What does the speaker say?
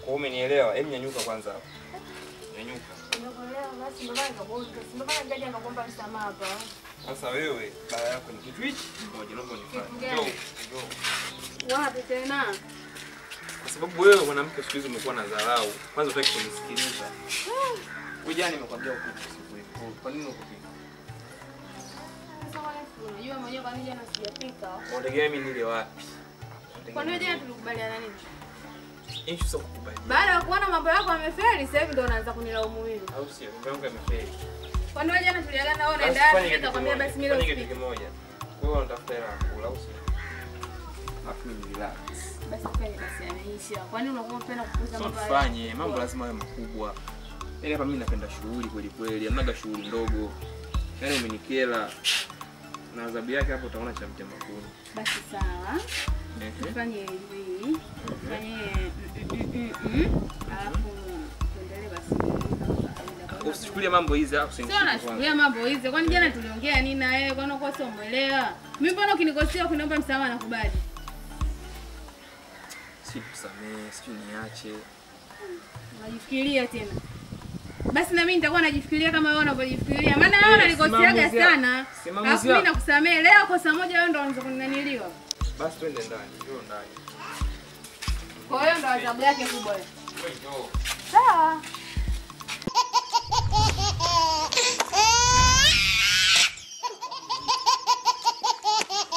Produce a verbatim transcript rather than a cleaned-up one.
Kwa umenielewa? Hem, nyanyuka kwanza hapo. Nyanyuka. Nimekuelewa basi ndio maana nikakuomba. Ndio maana nikaja nikakuomba msamaha hapa. Sasa wewe baba yako ni kitu hichi kimoja naomba unifanye. Njoo, njoo. Wapi tena? Kwa sababu wewe mwanamke siku hizi umekuwa na dharau. Kwanza utaki kunisikiliza. Wewe jana nimekwambia ukupike siku hiyo. Kwa nini ukupike? Unajua mwenyewe kwa nini jana sijapika? Unategemea mimi nile wapi? Kwa nini jana tulikubaliana nini? Issue sio kukubali. Baada ya kuona mambo yako yamefeli, sasa hivi ndio unaanza kunilaumu mimi. Au sio? Mambo yangu yamefeli. Kwa nini jana tuliagana wewe unaenda wapi? Nitakwambia basi mimi leo kitu kimoja. Wewe unatafuta hela kula au sio? Alafu mimi relax. Basi fanye basi yanaisha. Kwa nini unakuwa unapenda kupuza mambo haya? Usifanye, mambo lazima yawe makubwa. Yaani hapa mimi napenda shughuli kweli kweli, hamnaga shughuli ndogo. Yaani umenikela. Na adhabu yake hapo utaona cha mtema kuni. Basi sawa. Tufanye hivi. Tufanye alafu tuendelee basi. Usichukulie mambo hizi hapo sio. Sio nachukulia mambo hizi. Kwani jana tuliongea nini na yeye? Kwani uko sio umeelewa? Mimi mbona ukinikosea ukiniomba msamaha nakubali? Sikusamee, sijui niache. Unajifikiria tena. Basi na mimi nitakuwa najifikiria kama wewe unavyojifikiria. Maana wewe unanikosiaga sana. Alafu mimi nakusamea leo kosa moja wewe ndio unaanza kuninaniliwa. Basi twende ndani, njoo ndani. Kwa hiyo ndo adhabu yake kubwa. Wewe njoo. Sawa.